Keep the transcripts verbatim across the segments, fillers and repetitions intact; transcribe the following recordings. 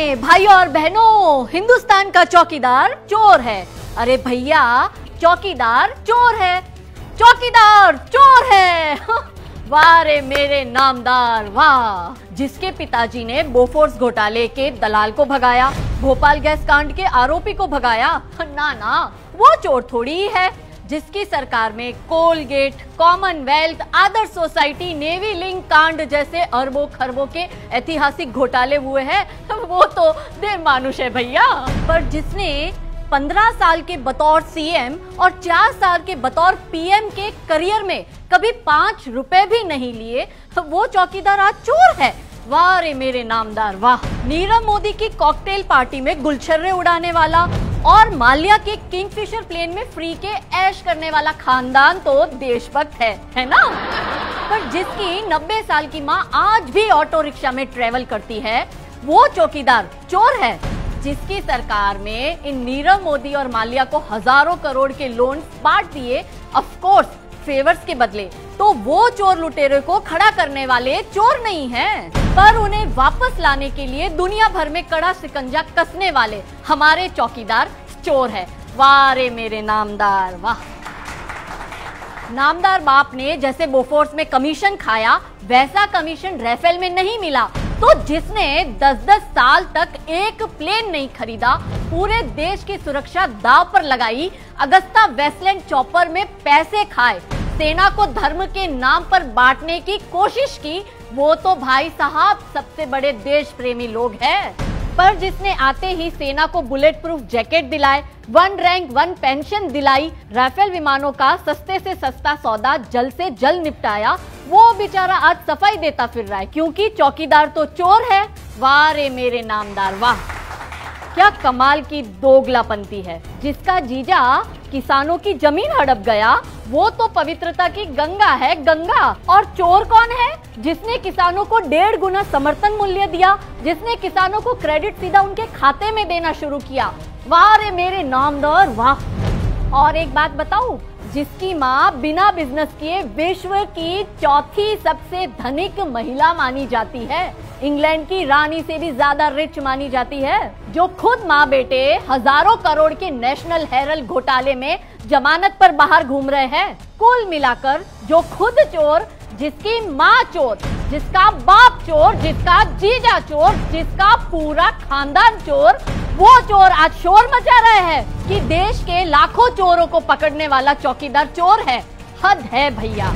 जानें भाइयों और बहनों, हिंदुस्तान का चौकीदार चोर है। अरे भैया, चौकीदार चोर है, चौकीदार चोर है। वाह रे मेरे नामदार वाह। जिसके पिताजी ने बोफोर्स घोटाले के दलाल को भगाया, भोपाल गैस कांड के आरोपी को भगाया, ना ना वो चोर थोड़ी ही है। जिसकी सरकार में Coalgate, Commonwealth, Adarsh Society, navy link कांड जैसे अरबों खरबों के ऐतिहासिक घोटाले हुए हैं, वो तो देव मानुष है भैया। पर जिसने पंद्रह साल के बतौर सीएम और चार साल के बतौर पीएम के करियर में कभी पांच रुपए भी नहीं लिए, तो वो चौकीदार आज चोर है। वाह रे मेरे नामदार वाह। नीरव मोदी की कॉकटेल पार्टी में गुलछर्रे उड़ाने वाला और माल्या के किंगफिशर प्लेन में फ्री के ऐश करने वाला खानदान तो देशभक्त है, है ना? पर जिसकी नब्बे साल की माँ आज भी ऑटो रिक्शा में ट्रेवल करती है, वो चौकीदार चोर है। जिसकी सरकार में इन नीरव मोदी और माल्या को हजारों करोड़ के लोन बांट दिए, ऑफ कोर्स फेवर्स के बदले, तो वो चोर लुटेरे को खड़ा करने वाले चोर नहीं हैं, पर उन्हें वापस लाने के लिए दुनिया भर में कड़ा शिकंजा कसने वाले हमारे चौकीदार चोर है। वाह रे मेरे नामदार वाह। नामदार बाप ने जैसे बोफोर्स में कमीशन खाया, वैसा कमीशन राफेल में नहीं मिला। तो जिसने दस दस साल तक एक प्लेन नहीं खरीदा, पूरे देश की सुरक्षा दांव पर लगाई, अगस्ता वेस्टलैंड चॉपर में पैसे खाए, सेना को धर्म के नाम पर बांटने की कोशिश की, वो तो भाई साहब सबसे बड़े देश प्रेमी लोग हैं। पर जिसने आते ही सेना को बुलेट प्रूफ जैकेट दिलाए, वन रैंक वन पेंशन दिलाई, राफेल विमानों का सस्ते से सस्ता सौदा जल्द से जल्द निपटाया, वो बेचारा आज सफाई देता फिर रहा है, क्योंकि चौकीदार तो चोर है। वाह रे मेरे नामदार वाह। क्या कमाल की दोगलापंती है। जिसका जीजा किसानों की जमीन हड़प गया, वो तो पवित्रता की गंगा है गंगा। और चोर कौन है? जिसने किसानों को डेढ़ गुना समर्थन मूल्य दिया, जिसने किसानों को क्रेडिट सीधा उनके खाते में देना शुरू किया। वाह रे मेरे नामदार वाह। और एक बात बताऊं, जिसकी माँ बिना बिजनेस किए विश्व की चौथी सबसे धनिक महिला मानी जाती है, इंग्लैंड की रानी से भी ज्यादा रिच मानी जाती है, जो खुद माँ बेटे हजारों करोड़ के नेशनल हेरल्ड घोटाले में जमानत पर बाहर घूम रहे हैं। कुल मिलाकर जो खुद चोर, जिसकी माँ चोर, जिसका बाप चोर, जिसका जीजा चोर, जिसका पूरा खानदान चोर, वो चोर आज शोर मचा रहे हैं कि देश के लाखों चोरों को पकड़ने वाला चौकीदार चोर है। हद है भैया।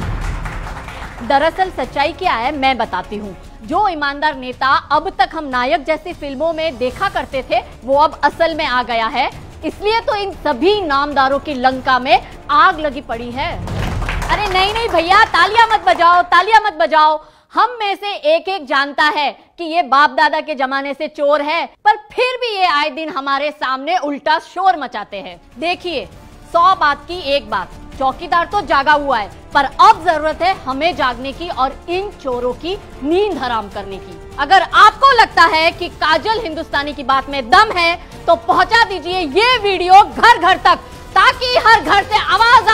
दरअसल सच्चाई क्या है मैं बताती हूँ। जो ईमानदार नेता अब तक हम नायक जैसी फिल्मों में देखा करते थे, वो अब असल में आ गया है। इसलिए तो इन सभी नामदारों की लंका में आग लगी पड़ी है। अरे नहीं नहीं भैया, तालियां मत बजाओ, तालियां मत बजाओ। हम में से एक एक जानता है कि ये बाप दादा के जमाने से चोर है, पर फिर भी ये आए दिन हमारे सामने उल्टा शोर मचाते हैं। देखिए, सौ बात की एक बात, चौकीदार तो जागा हुआ है, पर अब जरूरत है हमें जागने की और इन चोरों की नींद हराम करने की। अगर आपको लगता है कि काजल हिंदुस्तानी की बात में दम है, तो पहुंचा दीजिए ये वीडियो घर घर तक, ताकि हर घर से आवाज